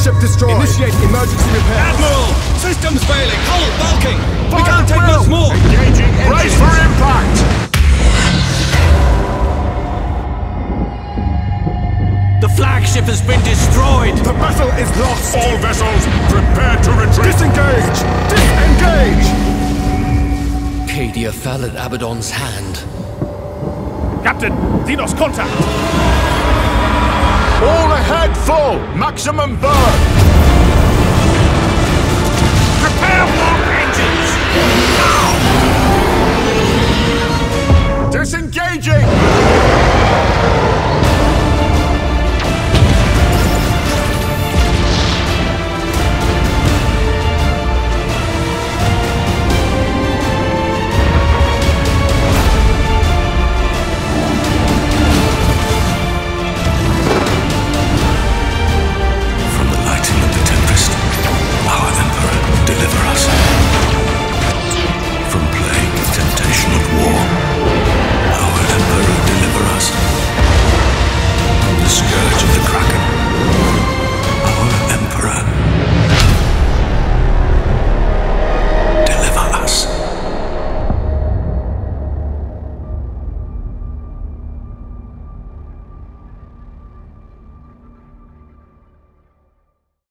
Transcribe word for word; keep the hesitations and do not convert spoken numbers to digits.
Flagship destroyed! Initiate emergency repairs! Admiral! Systems failing! Hull bulking! We Fire can't at take will. much more! Engaging engines! Brace for impact! The flagship has been destroyed! The battle is lost! All vessels, prepare to retreat! Disengage! Disengage! Cadia fell at Abaddon's hand. Captain, Xenos contact! All ahead full! Maximum burn!